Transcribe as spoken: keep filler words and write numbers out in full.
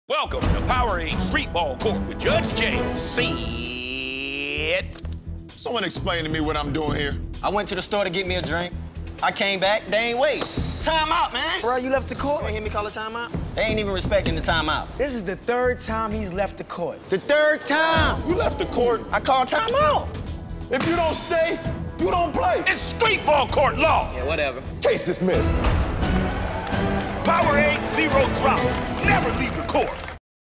Welcome to Powerade Street Ball Court with Judge James. See it. Someone explain to me what I'm doing here. I went to the store to get me a drink. I came back, they ain't wait. Timeout, man. Bro, you left the court? You ain't hear me call a timeout? They ain't even respecting the timeout. This is the third time he's left the court. The third time. You left the court. I called timeout. If you don't stay, you don't play. It's street ball court law. Yeah, whatever. Case dismissed. Powerade Zero Drops. Never leave the court.